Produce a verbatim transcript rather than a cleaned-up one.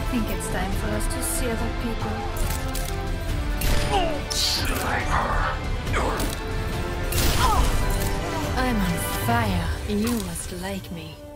think it's time for us to see other people. I'm on fire. You must like me.